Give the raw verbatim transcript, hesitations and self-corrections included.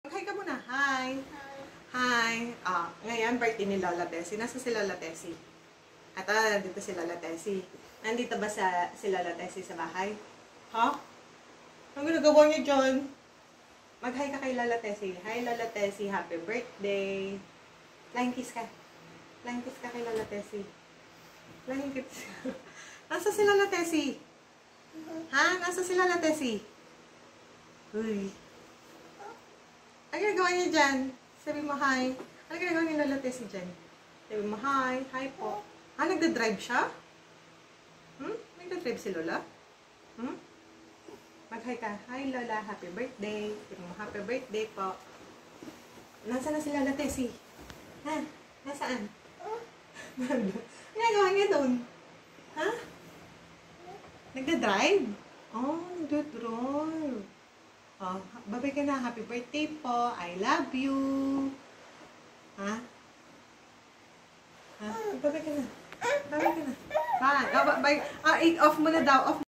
Hi ka muna. Hi. Hi. Ah, ngayon, birthday ni Lola Tessie. Nasa si Lola Tessie? At ah, nandito si Lola Tessie. Nandito ba sa, si Lola Tessie sa bahay? Ha? Huh? Ang ginagawa niyo dyan? Mag-hi ka kay Lola Tessie. Hi, Lola Tessie. Happy birthday. Flying kiss ka. Flying kiss ka kay Lola Tessie. Flying kiss. Nasa si Lola Tessie? Ha? Nasa si Lola Tessie? Uy. Ano ginagawa niya dyan? Sabi mo hi. Ano ginagawa ni Lola Tessie dyan? Sabi mo hi. Hi po. Ah, nagda-drive siya? Hmm? Nagda-drive si Lola? Hmm? Mag-hi ka. Hi Lola, happy birthday. Sabi mo happy birthday po. Nasaan na si Lola Tessie? Ha? Nasaan? Ano ginagawa niya doon? Ha? Nagda-drive? Oh, nagda-drive. Oh, babay ka na. Happy birthday po. I love you. Ha? Ha? Babay ka na. Babay ka na. Bye. Oh, bye. Ah, off mo na daw. Off